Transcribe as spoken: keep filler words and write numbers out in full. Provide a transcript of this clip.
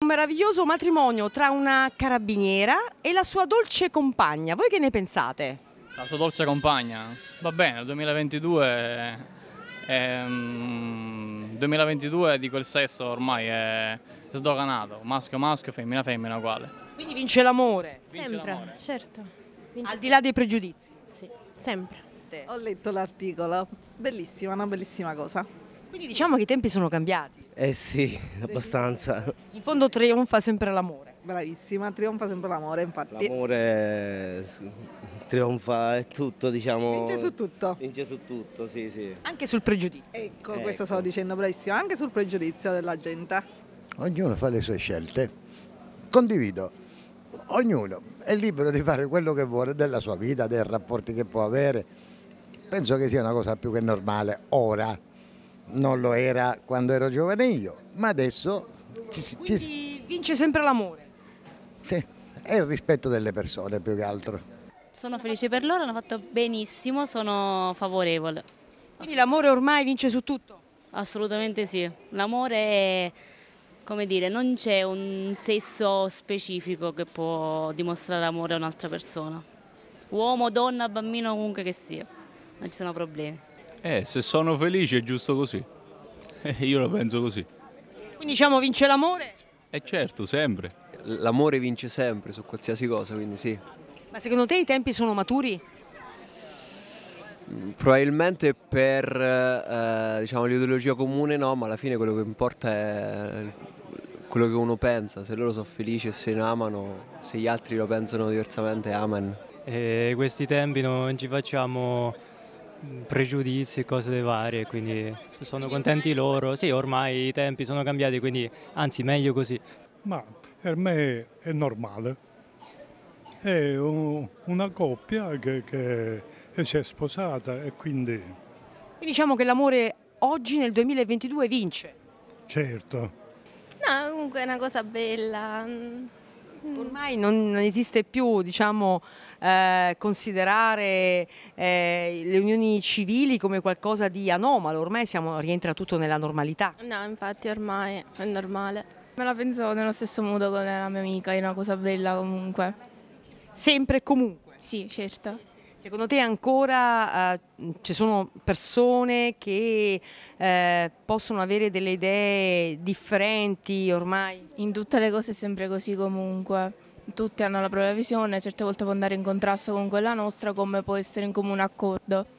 Un meraviglioso matrimonio tra una carabiniera e la sua dolce compagna. Voi che ne pensate? La sua dolce compagna? Va bene, il duemilaventidue, è, è, mm, duemilaventidue di quel sesso ormai è sdoganato, maschio maschio, femmina femmina uguale. Quindi vince l'amore, Vince Sempre, l'amore. certo. Vince al di là dei pregiudizi. Sì, sempre. Ho letto l'articolo, bellissima, una bellissima cosa. Quindi diciamo che i tempi sono cambiati. Eh sì, abbastanza. In fondo trionfa sempre l'amore. Bravissima, trionfa sempre l'amore, infatti. L'amore trionfa e tutto, diciamo. Vince su tutto. Vince su tutto, sì, sì. Anche sul pregiudizio. Ecco, Ecco. questo stavo dicendo, bravissima, anche sul pregiudizio della gente. Ognuno fa le sue scelte. Condivido. Ognuno è libero di fare quello che vuole della sua vita, dei rapporti che può avere. Penso che sia una cosa più che normale ora. Non lo era quando ero giovane io, ma adesso ci, si- ci, si- Quindi vince sempre l'amore. sì, è il rispetto delle persone più che altro. Sono felice per loro, hanno fatto benissimo, sono favorevole. Quindi l'amore ormai vince su tutto. Assolutamente sì. L'amore è, come dire, non c'è un sesso specifico che può dimostrare amore a un'altra persona. Uomo, donna, bambino, comunque che sia. Non ci sono problemi. Eh, se sono felice è giusto così. Eh, io lo penso così. Quindi diciamo vince l'amore. E certo, sempre. L'amore vince sempre su qualsiasi cosa, quindi sì. Ma secondo te i tempi sono maturi? Mm, Probabilmente per eh, diciamo, l'ideologia comune no, ma alla fine quello che importa è quello che uno pensa. Se loro sono felici e se ne amano, se gli altri lo pensano diversamente, amen. E questi tempi non ci facciamo pregiudizi e cose varie, quindi se sono contenti loro, sì, ormai i tempi sono cambiati, quindi anzi meglio così. Ma per me è normale, è un- una coppia che, che si è sposata e quindi Quindi diciamo che l'amore oggi nel duemilaventidue vince. certo. No, comunque è una cosa bella. Ormai non non esiste più, diciamo, eh, considerare eh, le unioni civili come qualcosa di anomalo, ormai siamo, rientra tutto nella normalità. No, infatti ormai è normale. Me la penso nello stesso modo con la mia amica, è una cosa bella comunque. Sempre e comunque. Sì, certo. Secondo te ancora eh, ci sono persone che eh, possono avere delle idee differenti ormai? In tutte le cose è sempre così comunque. Tutti hanno la propria visione, certe volte può andare in contrasto con quella nostra, come può essere in comune accordo.